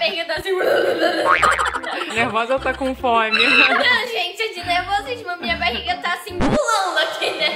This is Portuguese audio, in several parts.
barriga tá assim... Nervosa tá com fome. Não, gente, é de nervosismo. Minha barriga tá assim, pulando aqui, né?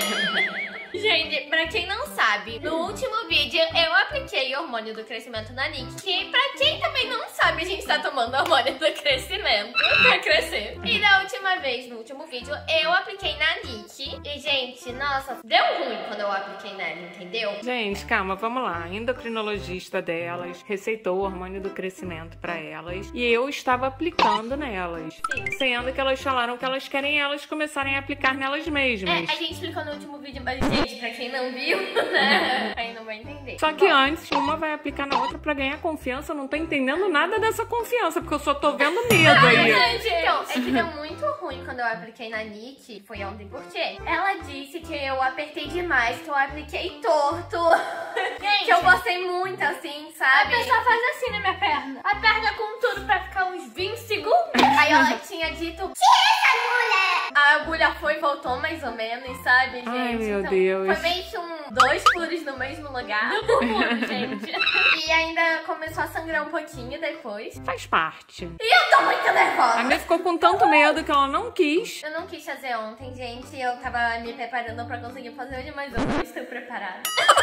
Gente, pra quem não sabe, no último vídeo eu apliquei hormônio do crescimento na Nick. Que pra quem também não sabe, a gente tá tomando hormônio do crescimento pra crescer. E da última vez, no último vídeo, eu apliquei na Nick. E, gente, nossa, deu ruim quando eu apliquei nela, entendeu? Gente, calma, vamos lá. A endocrinologista delas receitou o hormônio do crescimento pra elas. E eu estava aplicando nelas. Sim. Sendo que elas falaram que elas querem elas começarem a aplicar nelas mesmas. A gente explicou no último vídeo, mas, gente, pra quem não viu, né? Aí não vai entender. Só que antes, uma vai aplicar na outra pra ganhar confiança. Eu não tô entendendo nada dessa confiança, porque eu só tô vendo medo aí. Gente, então, é que deu muito ruim quando eu apliquei na Nick. Foi ontem, porque ela disse que eu apertei demais, que eu apliquei torto. Gente, que eu gostei muito assim, sabe? A pessoa faz assim na minha perna. Aperta com tudo pra ficar uns 20 segundos. Aí ela tinha dito, tira essa agulha! A agulha foi e voltou mais ou menos, sabe, gente? Ai, meu então, Deus. Foi meio que dois furos no mesmo lugar. Gente. E ainda começou a sangrar um pouquinho depois. Faz parte. E eu tô muito nervosa. A minha ficou com tanto medo que ela não quis. Eu não quis fazer ontem, gente. Eu tava me preparando pra conseguir fazer hoje, mas eu não estou preparada.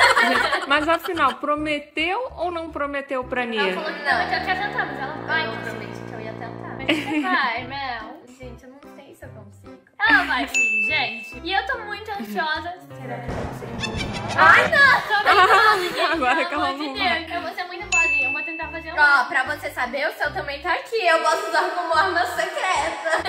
Mas afinal, prometeu ou não prometeu pra Nia? Ela falou que não, Eu quero tentar, mas ela vai. eu prometi que eu ia tentar. Mas você vai, Mel. Gente, eu não sei se eu consigo. Ela vai sim, gente. E eu tô muito ansiosa. Será que eu consigo? Ai, não! Agora que Pelo ela amor de não Deus, eu vou ser muito boazinha. Eu vou tentar fazer Ó, pra você saber, o seu também tá aqui. Eu posso usar como arma secreta.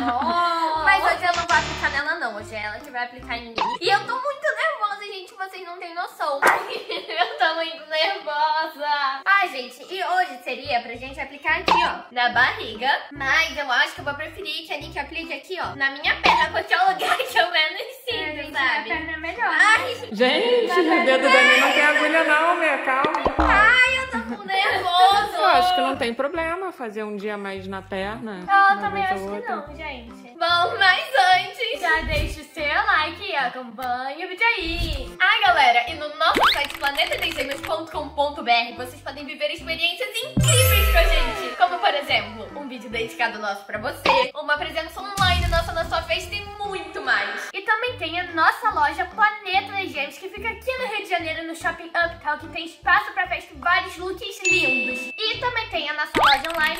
Mas hoje eu não vou aplicar nela, não. Hoje é ela que vai aplicar em mim. E eu tô muito nervosa, gente. Vocês não têm noção. Eu tô muito nervosa. Ai, gente, e hoje seria pra gente aplicar aqui, ó, na barriga. Mas eu acho que eu vou preferir que a Nick aplique aqui, ó, na minha perna, porque é o lugar que eu menos sinto, Minha sabe? perna é melhor. Ai, Gente, o dedo da Nia não tem agulha não, minha calma. ai, eu tô com nervoso. Eu acho que não tem problema fazer um dia mais na perna. Eu uma também vez acho ou que outra. não, gente. Bom, mas antes... Já deixa o seu like e acompanha o vídeo aí. Ai, galera, e no nosso site planetadesenhos.com.br vocês podem viver experiências incríveis com a gente. Como, por exemplo, um vídeo dedicado nosso pra você, uma presença online nossa na sua festa e muito mais. E também tem a nossa loja Planeta das Gêmeas, que fica aqui no Rio de Janeiro, no Shopping Uptown, que tem espaço pra festa e vários looks lindos. E também tem a nossa loja online,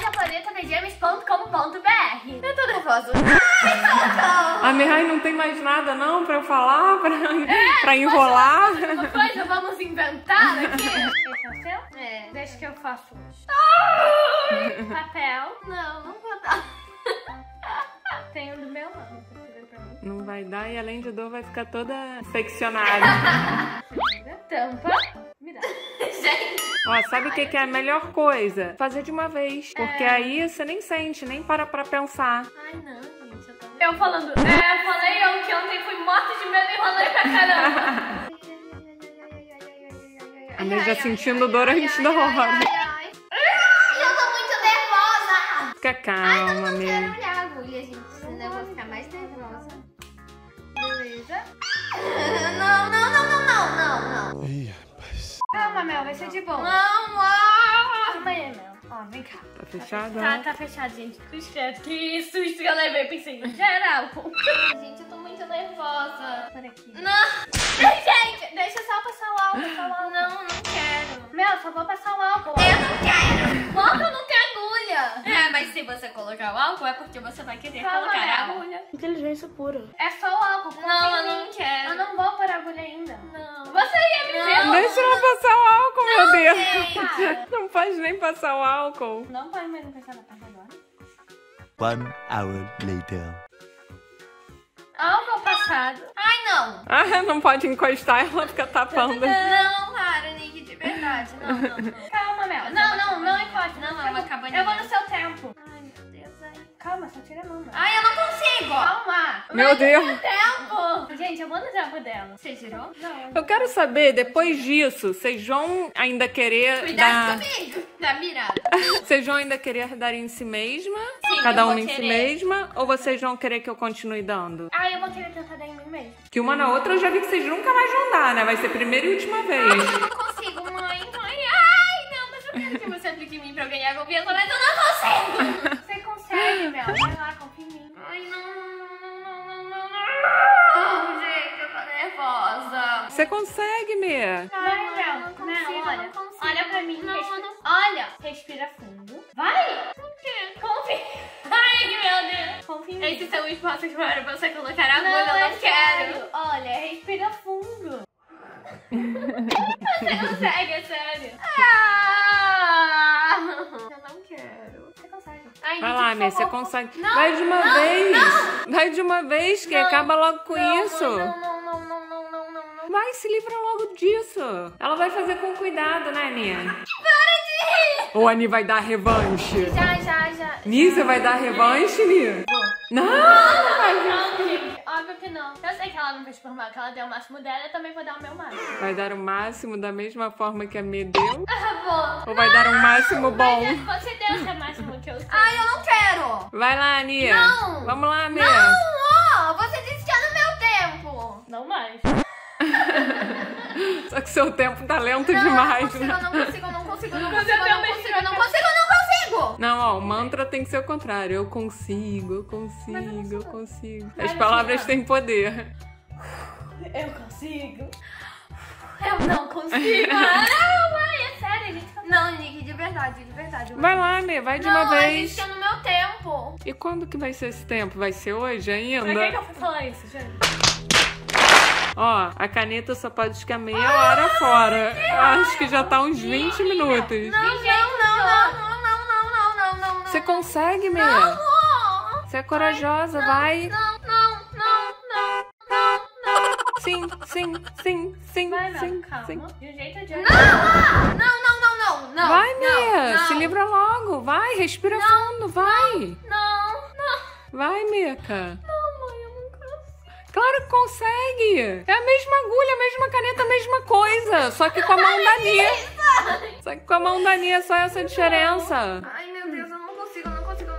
lojaplanetadasgêmeas.com.br. Eu tô nervosa. A Mihai não tem mais nada não pra eu falar, pra enrolar. Uma coisa, vamos inventar aqui. Esse é o seu? É. Deixa que eu faço hoje. Papel. Não, não vou dar. Tem um do meu nome. Pra mim. Não vai dar e além de dor vai ficar toda infeccionada. Tampa. Me dá. Gente, Ó, sabe o que que é a melhor coisa? Fazer de uma vez. Porque aí você nem sente, nem para pra pensar. ai não, gente, eu tô... Eu falando, eu falei que ontem fui morta de medo e enrolei pra caramba. A Nia já sentindo dor antes da hora. Eu tô muito nervosa. Fica calma, Quero Mia. olhar a agulha, gente, senão eu vou ficar mais nervosa. Beleza. Não, não, não, não, não, não, não. Ih, rapaz. Calma, Mel, vai ser de bom. Não, Calma aí, Mel. Ó, vem cá. Tá fechado? Tá fechado, gente. Que susto que eu levei. Pensei, geral. gente, eu tô muito nervosa. Por aqui. Não, Gente, deixa eu só passar o álcool. não, não quero. Mel, só vou passar o álcool. Eu não quero. Logo não tem agulha. É, mas se você colocar o álcool é porque você vai querer Calma, colocar a Mel. agulha. Inteligência pura. É só o álcool. confia Não, em eu mim. não quero. Eu não vou pôr a agulha ainda. Não. Você ia me ver. Deixa ela passar o álcool, meu Deus. Cara, Não pode nem passar o álcool. não pode mais encostar na parte agora. 1 hour later. Álcool passado. Ai, não. Ah, não pode encostar, ela fica tapando. Não, para, Nick, de verdade. Não, não, não. Calma, Mel. Não encosta. Não, é uma cabaninha. Eu vou no seu tempo. Ai, meu Deus, ai. Calma, só tira a mão, Mel. Ai, eu não consigo. Calma. Meu Deus. Tempo. Gente, eu vou no tempo dela. Você tirou? Não. Eu quero saber, depois disso, vocês vão ainda querer Cuidado dar... comigo. Tá mirada. Vocês vão ainda querer dar em si mesma? Sim, Cada eu vou uma em si querer. mesma? Ou vocês vão querer que eu continue dando? Ah, eu vou querer tentar dar em mim mesmo. Que uma na outra eu já vi que vocês nunca mais vão dar, né? Vai ser primeira e última vez. Eu não consigo, mãe. Ai, não, mas eu quero que você aplique em mim pra eu ganhar confiança. Mia. Vai, Mel. não consigo, Mel, olha. não consigo. Olha pra mim. Não, respira. não. Olha, respira fundo. Vai. Confia. Ai, meu Deus. Confia em mim. Esses são os passos para você colocar a agulha, Não, eu é não quero. sério. Olha, respira fundo. Você consegue, é sério. Ah, eu não quero. Você consegue. Ai, Vai Nick, lá, por Mia, você favor. consegue. Não, Vai de uma não, vez. Vai de uma vez, que acaba logo com isso. Não. Vai, se livra logo disso. Ela vai fazer com cuidado, né, Nia? Para de rir. Ou a Nia vai dar revanche? Já. Nia, você vai dar revanche, Nia? Não! Não, gente. Óbvio que não. Eu sei que ela não fez por mal, que ela deu o máximo dela, eu também vou dar o meu máximo. Vai dar o máximo da mesma forma que a Mia deu? Ah, vou. Ou vai dar um máximo bom? Mas você deu esse máximo que eu sei. Ai, eu não quero. Vai lá, Nia. Não. Vamos lá, Mia. Não, ó, você disse que é no meu tempo. Não mais. Só que seu tempo tá lento demais, né? Eu não consigo. Não, ó, o mantra tem que ser o contrário. Eu consigo. As palavras têm poder. Eu consigo. Eu não consigo. Não, mãe, é sério, a gente consegue. Não, Nick, de verdade. Vai lá, Mia, vai de uma Não, vez. existe no meu tempo. E quando que vai ser esse tempo? Vai ser hoje Pra que ainda? eu fui falar isso, gente? Ó, a caneta só pode ficar meia hora fora. Eu acho que já tá uns 20 minutos. Não. Você consegue, Mia? Você é corajosa, vai. Não. Sim. Vai, Mel, calma. De um jeito ou de outro. Não. Vai, Mia, não. se livra logo. Vai, respira fundo, vai. Não. Vai, Mica. Não, mãe, eu não consigo. Claro que consegue. É a mesma agulha, a mesma caneta, a mesma coisa. Só que com a mão da Nia. Só que com a mão da Nia, só essa diferença. Ai, meu Deus, eu não consigo.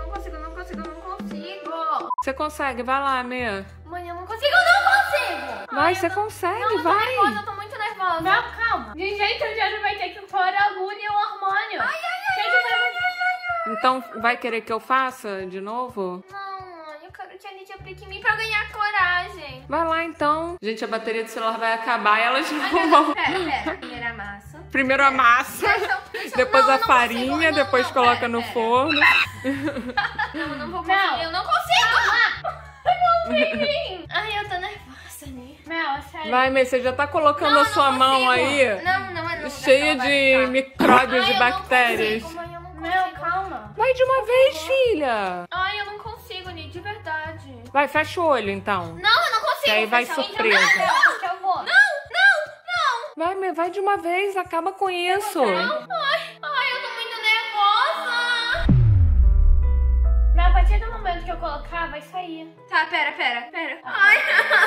Você consegue, vai lá, Mia. Mãe, eu não consigo. Vai, você consegue, Eu tô vai. nervosa, eu tô muito nervosa. Mel, calma. De jeito ou de outro vai ter que pôr a agulha e o hormônio. Então, vai querer que eu faça de novo? Não, mãe, eu quero que a Nidia aplique em mim pra ganhar coragem. Vai lá, então. Gente, a bateria do celular vai acabar e elas não vão. Pera. Primeiro a massa. Primeiro a massa, depois não, a não farinha, consigo. Não, depois não, coloca pera, no pera. forno. Não vou Não. conseguir. Eu não consigo. Ai, eu tô nervosa, Ni. Mel, é sério. Vai, Mê, você já tá colocando a sua mão aí Não. cheia de micróbios e bactérias. Mãe, eu não consigo. Mel, calma. Vai de uma vez, filha. Ai, eu não consigo, Ni, de verdade. Vai, fecha o olho, então. Não, eu não consigo. Que aí vai fechar o olho. surpresa. Acho que eu vou. Não. Vai, Mê, vai de uma vez, acaba com isso. Ai, eu tô muito nervosa. Mel, a partir do momento que eu colocar, vai sair. Tá, pera. Ai,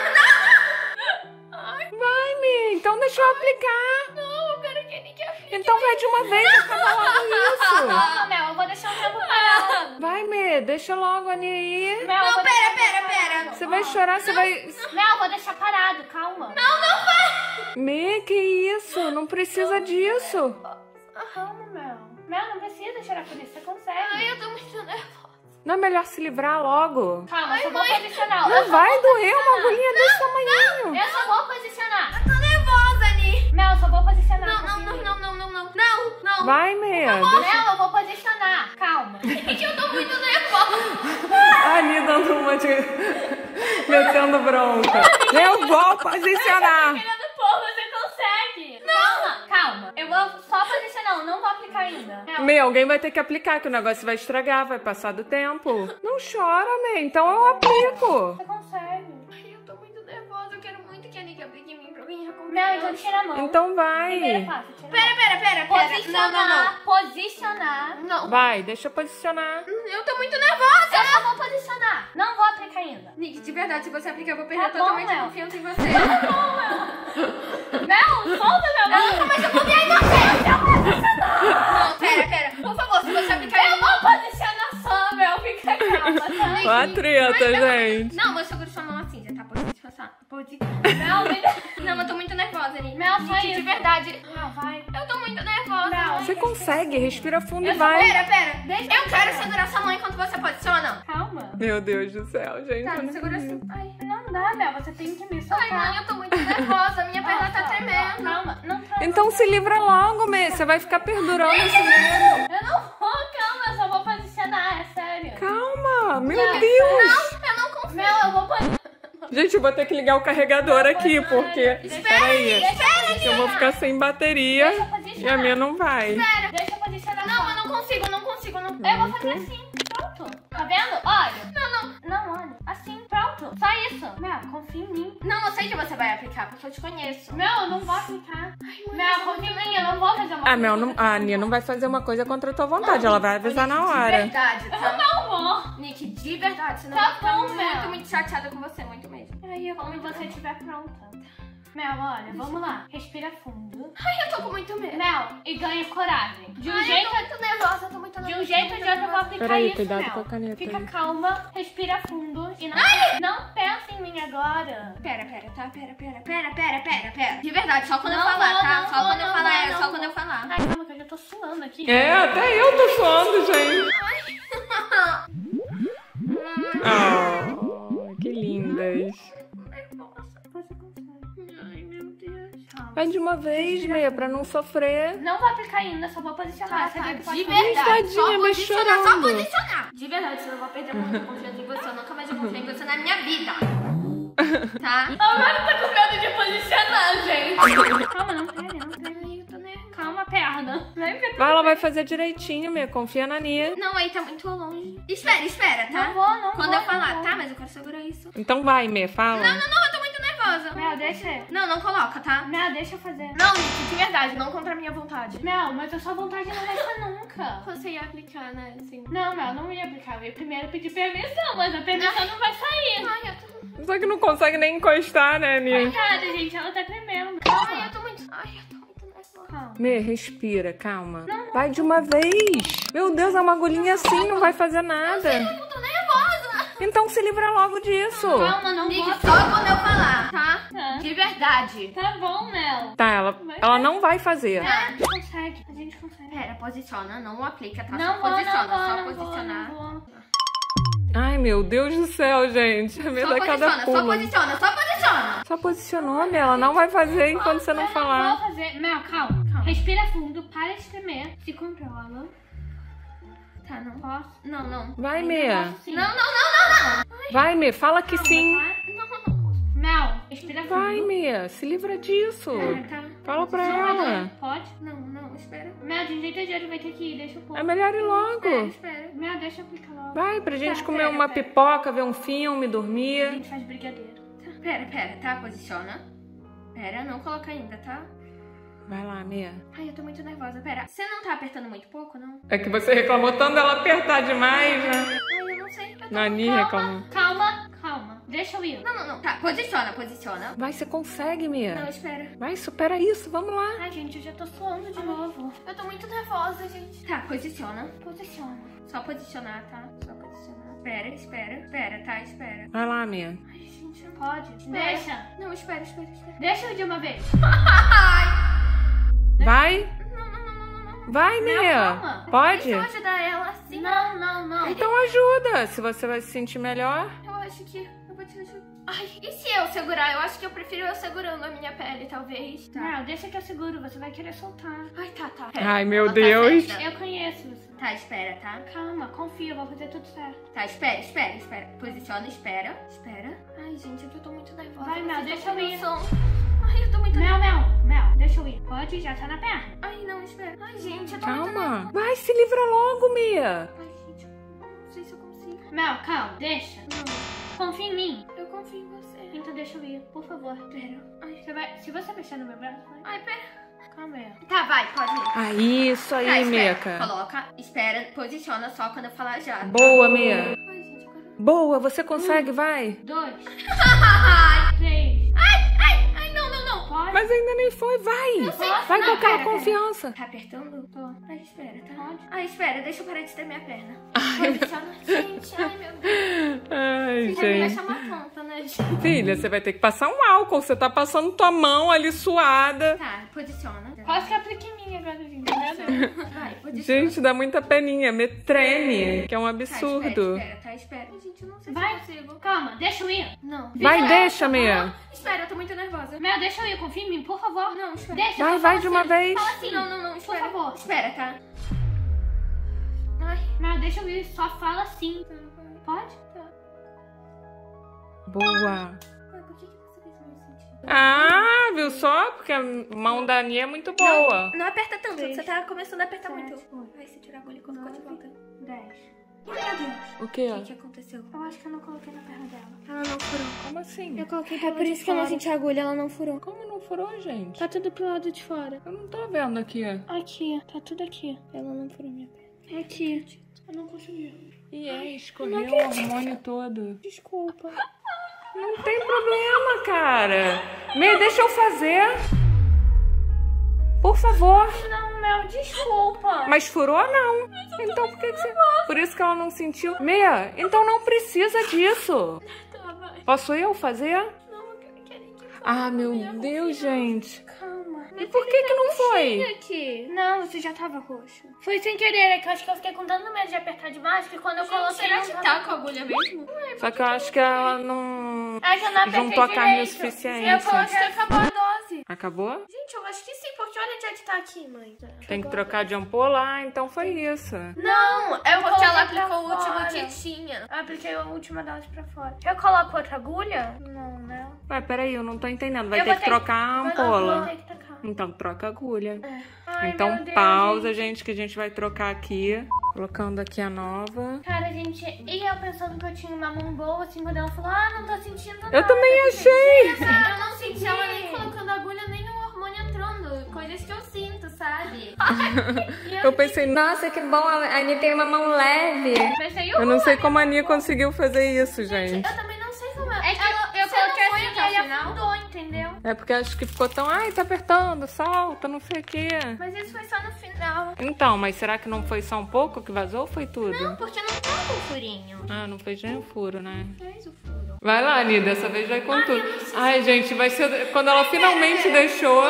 Vai, Mê, então deixa eu aplicar. não, eu quero que a Nick aplique. Então vai de uma vez, acaba logo isso. Não, Mel, eu vou deixar um tempo parado. Vai, Mê, deixa logo a Nia aí. Mel, eu Não, vou deixar um tempo pera. parado. Você vai chorar, você vai... Mel, eu vou deixar parado, calma. Mê, que isso? Não precisa disso. Calma, Mel. Mel, não precisa chorar por isso, você consegue. Ai, eu tô muito nervosa. Não é melhor se livrar logo? Calma, eu só vou posicionar. Não vai doer uma agulhinha desse tamanhinho. Eu só vou posicionar. Eu tô nervosa, Ni. Mel, eu só vou posicionar. Não. Vai, Mê. Deixa... Mel, eu vou posicionar. Calma. Gente, eu tô muito nervosa. A Ania dando uma de... metendo bronca. Eu vou posicionar. Querendo pôr, você consegue. Calma. Eu vou só posicionar, eu não vou aplicar ainda. Mel, Mê, alguém vai ter que aplicar, que o negócio vai estragar, vai passar do tempo. Não chora, Mê. Então eu aplico. você consegue. Ai, eu tô muito nervosa. Eu quero muito que a Nick aplique em mim pra ganhar confiança. Mel, então tira a mão. Então Primeiro vai. passo, tira a mão. Pera. Posicionar. Posicionar. Não. Vai, deixa eu posicionar. Eu tô muito nervosa. Eu só vou posicionar. Não vou aplicar ainda. Nick, de verdade, se você aplicar, eu vou perder Tá bom, totalmente a Mel. confiança em você. Mel, solta minha mão. Não, mas eu vou ganhar em você. Não, pera. Por favor, se você aplicar, Eu vou posicionar só, Mel. Fica calma, tá? Ó a treta, gente. Não, mas segura sua mão assim, já tá posicionado. Mel, me... Não, eu tô muito nervosa, Nick. Mel, só Nick, de isso. verdade. Mel, vai. Eu tô muito nervosa. Mel, Você consegue, respira fundo e Eu só vai. Pera. Deixa Eu quero segurar sua mão enquanto você posiciona. Calma. calma. Meu Deus do céu, gente. Tá, eu me não segura acredito. assim. Ai, Não dá, Mel, você tem que me soltar. ai, mãe, eu tô muito nervosa. Minha perna tá Nossa, tremendo. Calma, não tá. Então se livra logo, Mê. Você vai ficar perdurando esse medo. Eu não vou, calma, eu só vou posicionar, é sério. Calma, meu Não, Deus. Eu não confio. Mel, eu vou posicionar. Gente, eu vou ter que ligar o carregador aqui, porque... Peraí, Deixa eu vou ficar sem bateria eu e a posicionar. minha não vai. Deixa eu posicionar. Não, eu não consigo, não consigo. Não... Eu vou fazer assim, pronto. Tá vendo? Olha. Não, olha. Assim, pronto. Só isso. Mel, confia em mim. Não, eu sei que você vai aplicar, porque eu te conheço. Mel, eu não vou aplicar. Mel, confia em mim, eu não vou fazer uma A Mel não, a Nia não vai fazer uma coisa contra a tua vontade, ela vai avisar na De hora. verdade, tá? Eu não vou. Nick, de verdade, senão Tá eu vou ficar bom, muito, Mel. muito chateada com você, muito mesmo. Aí, quando você estiver pronta. Mel, olha, vamos lá. Respira fundo. Ai, eu tô com muito medo. Mel, e ganha coragem. De um Ai, jeito... eu tô muito nervosa, eu tô muito De nervosa. um jeito ou de outro eu vou aplicar Peraí, isso, cuidado Mel. com a caneta Fica aí. calma, respira fundo e não pensa em mim agora. Pera, tá? Pera. De verdade, só quando eu Não, falar, não, tá? não, Só quando eu não, falar, não, só não. quando eu falar. Ai, calma que eu já tô suando aqui. É, até eu tô suando, gente. Oh, que lindas. Você consegue. Ai, meu Deus. Vai de uma vez, Mê, pra não sofrer. Não vou aplicar ainda, só vou posicionar. Você vê que pode De fazer. verdade, Tadinha, só mas posicionar, só chorando. posicionar. De verdade, senão eu vou perder muito confiança em você. Eu nunca mais vou confiar em você na minha vida. Tá? Agora tá com medo de posicionar, gente. Calma, não pera. Ai, eu tô nervosa. Calma, perna. Ela vai fazer direitinho, Mê, confia na Nia. Não, aí tá muito longe. Espera, tá? Não vou. Quando eu falar, tá? Mas eu quero segurar isso. Então vai, Mê, fala. Não, eu tô muito nervosa. Mel, deixa. Não coloca, tá? Mel, deixa eu fazer. Não, Nick, de verdade, não contra a minha vontade. Mel, mas a sua vontade não vai ser nunca. Você ia aplicar, né? Assim. Não, Mel, não ia aplicar. Eu ia primeiro pedir permissão, mas a permissão não vai sair. Ai, eu tô... Só que não consegue nem encostar, né, Nia? Coitada, gente, ela tá tremendo. Ai, Calma. eu tô muito nervosa. Calma. Mê, respira, calma. Vai de uma vez. Meu Deus, é uma agulhinha assim, não vai fazer nada. Eu tô nervosa. Então se livra logo disso. Calma, não Nick, vou. só quando eu falar, tá? Tá. De verdade. Tá bom, Mel. Tá, ela não vai fazer. A gente consegue, a gente consegue. Pera, posiciona, não aplica, tá? Não Só vou, posiciona, não só vou, posicionar. não vou. Ai, meu Deus do céu, gente. A medo é cada pulo. Só posiciona. Só posicionou, Mê. Ela não vai fazer enquanto você não Eu não falar. vou fazer. Mel, calma. Respira fundo, para de tremer, se controla. Tá, não. Posso? Não. Vai, Mê. Sim. Não. Vai, Mê. Fala que sim. Mel, respira fundo. Vai, Mê. Se livra disso. Tá. Fala pra Não vai doer. ela. Pode? Não, espera. Mel, de um jeito ou de outro vai ter que ir, deixa eu pôr. É melhor ir logo. Espera. Mel, deixa eu aplicar logo. Vai, pra gente Tá, comer pera, uma pera. pipoca, ver um filme, A dormir. gente faz brigadeiro. Pera, tá? Posiciona. Pera, não coloca ainda, tá? Vai lá, Mê. Ai, eu tô muito nervosa. Pera, você não tá apertando muito pouco, não? É que você reclamou tanto dela apertar demais, né? Ai, eu não sei. Eu tô... Nani reclamou. Calma. Deixa eu ir. Não. Tá, posiciona. Vai, você consegue, Mê. Não, espera. Vai, supera isso. Vamos lá. Ai, gente, eu já tô suando de novo. Eu tô muito nervosa, gente. Tá, posiciona. Posiciona. Só posicionar, tá? Só posicionar. Espera, tá? Espera. Vai lá, Mê. Ai, gente, eu... Pode? Espera. Deixa. Não, espera. Deixa eu ir de uma vez. Vai. Não. Vai, Mê. calma. Pode? Deixa eu ajudar ela assim. Não. Então ajuda. Se você vai se sentir melhor. Eu acho que eu vou te ajudar. Ai, e se eu segurar? Eu acho que eu prefiro eu segurando a minha pele, talvez. Tá. Não, deixa que eu seguro, você vai querer soltar. Ai, tá. Ai, meu Ela tá Deus. certa. Eu conheço você. Tá, espera, tá? Calma, confia, eu vou fazer tudo certo. Tá, espera. Posiciona, espera. Ai, gente, eu tô muito nervosa. Vai, Mel, Vocês deixa não eu têm ir. noção. Ai, eu tô muito nervosa. Mel, deixa eu ir. Pode? Já tá na perna. Ai, não, espera. Ai, gente, eu tô muito nervosa. Calma. Vai, se livra logo, Mê. Ai, gente, não sei se eu consigo. Mel, calma, deixa. Não, Confia em mim. eu confio em você. Então deixa eu ir, por favor. Pera. Ai, Você vai... Se você mexer no meu braço, vai. ai, pera. Calma aí. Tá, vai, pode ir. Aí, isso aí, Tá, espera. Meca. Coloca, espera, posiciona só quando eu falar já. Boa, Mê. Ai, gente, agora... Boa, você consegue, vai. 2, Ai, 3. não. Pode? Mas ainda nem foi, vai. sei. Vai Não, com aquela pera. confiança. Tá apertando? Tô. Ai, espera, tá? Pode? Ai, espera, deixa eu parar de ter minha perna. Posiciona. Gente, ai, meu Deus. Ai, Já me gente. deixa uma tonta, né, gente? Filha, você vai ter que passar um álcool. Você tá passando tua mão ali suada. Tá, posiciona. Quase que aplique em mim quebrado, gente. Vai, posiciona. Gente, dá muita peninha. Me treme, que é um absurdo. Espera. Gente, eu não sei Vai, se eu consigo. calma, deixa eu ir. Não. Vai, deixa, Mia. Espera, eu tô muito nervosa. Mel, deixa eu ir, confia em mim, por favor. Não, espera. Deixa, Vai de uma vez. Fala assim, Não, espera. por favor. Espera, tá? Ai, Mel, deixa eu ir, só fala assim. Pode? Boa. por que dessa vez eu não senti? Ah, viu só? Porque a mão da Nia é muito boa. Não aperta tanto, Três, você tá começando a apertar 7, muito. 8, Vai, você tira a agulha quando ficou de volta. 10. Meu Deus. O quê? O que aconteceu? Eu acho que eu não coloquei na perna dela. Ela não furou. Como assim? Eu coloquei É por isso que eu não senti a agulha, ela não furou. Como não furou, gente? Tá tudo pro lado de fora. Eu não tô vendo aqui. Aqui, tá tudo aqui. Ela não furou minha perna. É aqui. Eu não consegui. E escorreu o hormônio todo. Desculpa. Não tem problema, cara. Mia, deixa eu fazer. Por favor. Não, Mel, desculpa. Mas furou não. Então por que você... Por isso que ela não sentiu. Mia, então não precisa disso. Tá, vai. Posso eu fazer? Não, eu quero que Ah, meu Deus, gente. Calma. E por que que não foi? aqui. Não, você já tava roxo. Foi sem querer, é que eu acho que eu fiquei com tanto medo de apertar demais que quando eu coloquei... Será não que tava- tá com a agulha mesmo? Só que eu acho que ela não É que eu não apertei juntou a carne o direito. suficiente. Eu coloquei... Acabou a dose. Acabou? Gente, eu acho que sim, porque olha onde é que tá aqui, mãe. Tem que trocar de ampola? Ah, então foi isso. Não, é Eu porque ela coloquei pra aplicou o último fora. que tinha. Eu apliquei a última delas pra fora. Eu coloco outra agulha? Não, né? Ué, peraí, eu não tô entendendo. Vai Eu ter vou que ter- trocar a Vou ampola. ter que trocar. Então troca a agulha. Ai, Então meu Deus, pausa, gente, que a gente vai trocar aqui. Colocando aqui a nova. Cara, gente, e eu pensando que eu tinha uma mão boa, assim, quando ela falou, não tô sentindo nada. Eu também achei. Eu não senti ela nem colocando agulha, nem o hormônio entrando. Coisas que eu sinto, sabe? Eu pensei, nossa, que bom, a Ania tem uma mão leve. Pensei, Eu não sei como a Ania conseguiu fazer isso, gente. Eu também não sei como é. É que eu Você coloquei não foi assim, até o aí final? afundou, entendeu? É porque acho que ficou tão, ai, tá apertando, solta, não sei o quê. Mas isso foi só no final. Então, mas será que não foi só um pouco que vazou ou foi tudo? Não, porque não tá com furinho. Ah, não fez nem o furo, né? Fez o furo. Vai lá, Ania, dessa vez vai com tudo. Ai, gente, vai ser quando ela finalmente deixou.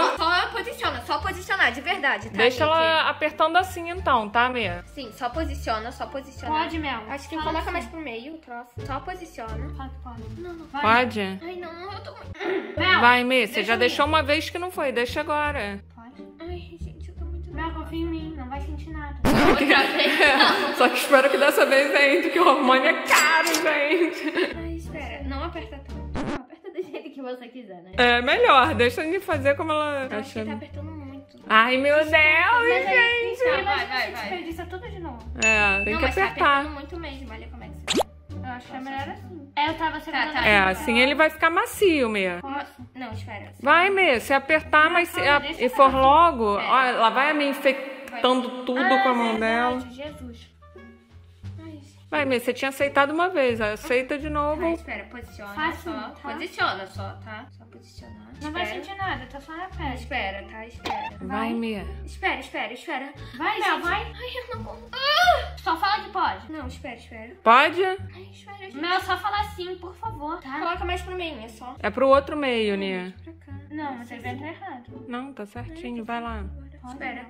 Só posicionar, de verdade, tá? Deixa gente? ela apertando assim então, tá, Mia? Sim, só posiciona. Pode, Mel. Acho que Fala coloca assim. mais pro meio o troço. Só posiciona. Pode. Não. Vai. Pode? Ai, não, eu tô muito... Mel, Vai, Mia, você deixa já eu deixou uma vez que não foi, deixa agora. Pode. Ai, gente, eu tô muito... Mel, confia em mim, não vai sentir nada. Outra vez. Só que espero que dessa vez entre, que o hormônio é caro, gente. Ai, espera. Não aperta tanto. Não, aperta do jeito que você quiser, né? É melhor, deixa de fazer como ela Eu acho que acha. tá apertando muito. Ai, meu Deus, Mas aí, gente. vai, vai. desperdiça tudo de novo. É, tem Não, que mas tá apertar. apertando muito mesmo. Olha como é que você... Eu acho que é melhor assim. Eu tava segurando. tá. É, assim ele vai ficar macio, Mia. Não, espera. Vai, Mia, se apertar, mas se calma, deixa e eu for fazer. logo, ó, ela vai me infectando tudo com a mão dela. Jesus. Vai, Mia, você tinha aceitado uma vez, aceita de Tá, novo. espera. Posiciona Fácil, só. tá? Posiciona só, tá? Só posicionar. Não vai Espera. sentir nada, tá só na pele. Espera, tá? Espera. Vai, Mia. Espera. Vai, Mel, gente. vai. Ai, eu não consigo. Só fala que pode. Não, espera. Pode? Ai, espera, gente. Mel, só fala assim, por favor, tá? Coloca mais pro meio, é só. É pro outro meio, Nia. Pra cá. Não, mas ele vai entrar errado. Não, tá certinho, vai lá. Pode, Espera.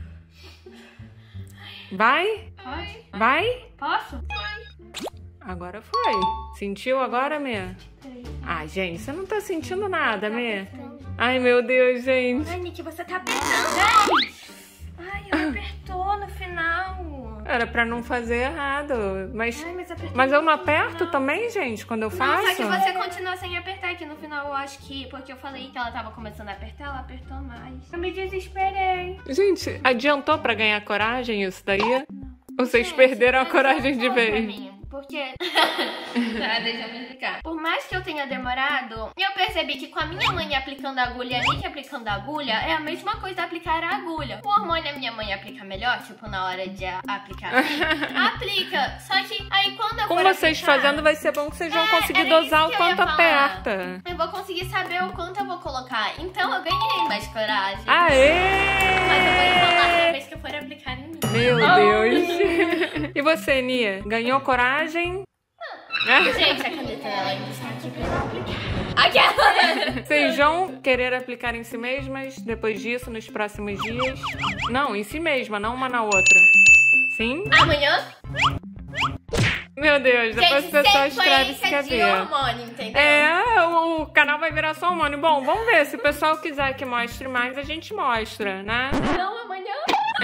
Vai? Pode? Vai? Posso? Agora foi. Sentiu agora, Mia? Ai, gente, você não tá sentindo nada, Mia? Ai, meu Deus, gente. Ai, Nick, você tá apertando. Ai, ela apertou no final. Era pra não fazer errado, mas... Ai, mas apertou. Mas eu não aperto também, gente, quando eu Não, faço? só que você continua sem apertar aqui no final, eu acho que... Porque eu falei que ela tava começando a apertar, ela apertou mais. Eu me desesperei. Gente, adiantou pra ganhar coragem isso daí? Vocês Gente, perderam a mas coragem não de foi pra vez. mim, porque... Tá, deixa eu me explicar. Por mais que eu tenha demorado, eu percebi que com a minha mãe aplicando a agulha e a Nick aplicando a agulha, é a mesma coisa aplicar a agulha. O hormônio a minha mãe aplica melhor, tipo, na hora de aplicar assim, aplica. Só que aí quando eu Com for vocês aplicar, fazendo, vai ser bom que vocês vão conseguir era dosar isso o que eu ia quanto falar. aperta. eu vou conseguir saber o quanto eu vou colocar. Então eu ganhei mais coragem. Aê! Mas eu vou enrolar toda vez que eu for aplicar em mim. Meu Deus! E você, Nia? Ganhou coragem? Gente, a caneta dela ainda está aqui pra eu aplicar. Aquela. Vocês vão querer aplicar em si mesmas depois disso, nos próximos dias? Não, em si mesma, não uma na outra. Sim? Amanhã? Meu Deus, depois o pessoal escreve se quer de ver. hormônio, entendeu? É, o canal vai virar só hormônio. Bom, vamos ver. Se o pessoal quiser que mostre mais, a gente mostra, né? Não, amanhã.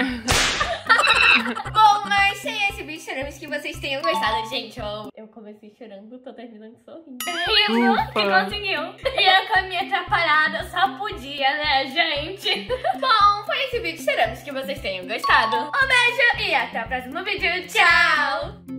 Bom, mas sem esse vídeo, esperamos que vocês tenham gostado. Gente, eu comecei chorando, tô terminando sorrindo. Riu, que conseguiu. E eu com a minha atrapalhada só podia, né, gente? Bom, foi esse vídeo, esperamos que vocês tenham gostado. Um beijo e até o próximo vídeo. Tchau!